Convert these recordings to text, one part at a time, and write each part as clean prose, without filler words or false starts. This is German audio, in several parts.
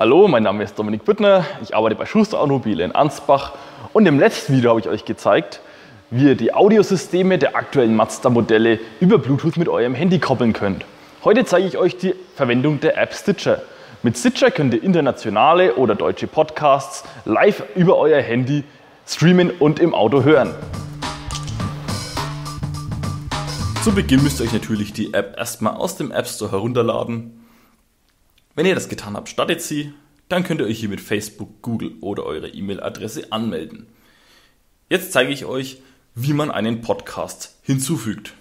Hallo, mein Name ist Dominik Büttner, ich arbeite bei Schuster Automobile in Ansbach und im letzten Video habe ich euch gezeigt, wie ihr die Audiosysteme der aktuellen Mazda-Modelle über Bluetooth mit eurem Handy koppeln könnt. Heute zeige ich euch die Verwendung der App Stitcher. Mit Stitcher könnt ihr internationale oder deutsche Podcasts live über euer Handy streamen und im Auto hören. Zu Beginn müsst ihr euch natürlich die App erstmal aus dem App Store herunterladen. Wenn ihr das getan habt, startet sie. Dann könnt ihr euch hier mit Facebook, Google oder eure E-Mail-Adresse anmelden. Jetzt zeige ich euch, wie man einen Podcast hinzufügt.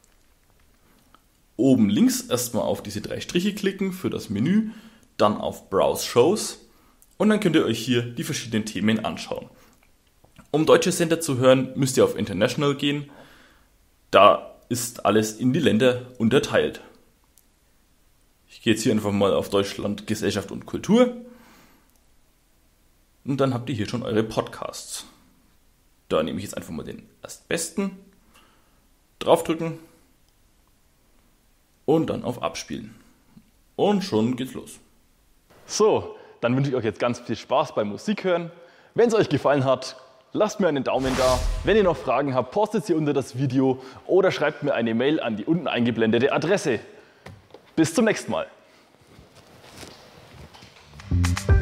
Oben links erstmal auf diese 3 Striche klicken für das Menü, dann auf Browse Shows und dann könnt ihr euch hier die verschiedenen Themen anschauen. Um deutsche Sender zu hören, müsst ihr auf International gehen. Da ist alles in die Länder unterteilt. Ich gehe jetzt hier einfach mal auf Deutschland, Gesellschaft und Kultur. Und dann habt ihr hier schon eure Podcasts. Da nehme ich jetzt einfach mal den erstbesten. Draufdrücken. Und dann auf Abspielen. Und schon geht's los. So, dann wünsche ich euch jetzt ganz viel Spaß beim Musik hören. Wenn es euch gefallen hat, lasst mir einen Daumen da. Wenn ihr noch Fragen habt, postet sie unter das Video oder schreibt mir eine Mail an die unten eingeblendete Adresse. Bis zum nächsten Mal.